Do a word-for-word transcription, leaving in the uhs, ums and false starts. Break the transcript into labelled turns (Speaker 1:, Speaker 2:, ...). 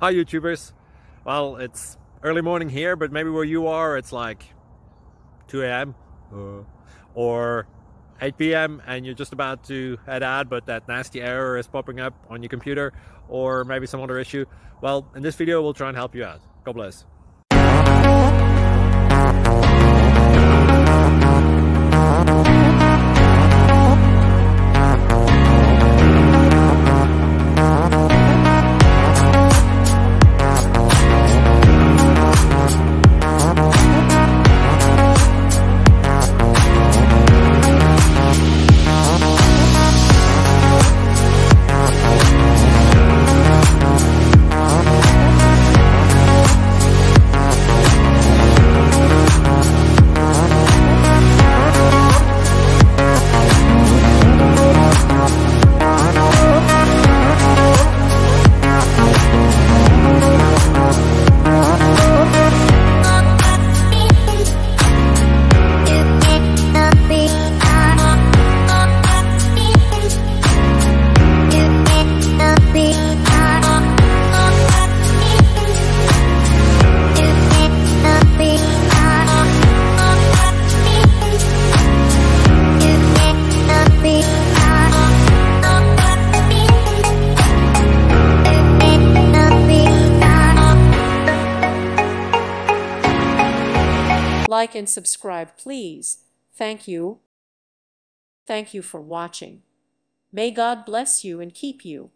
Speaker 1: Hi YouTubers. Well, it's early morning here, but maybe where you are it's like two A M Uh, or eight P M and you're just about to head out, but that nasty error is popping up on your computer, or maybe some other issue. Well, in this video we'll try and help you out. God bless.
Speaker 2: Like and subscribe, please. Thank you. Thank you for watching. May God bless you and keep you.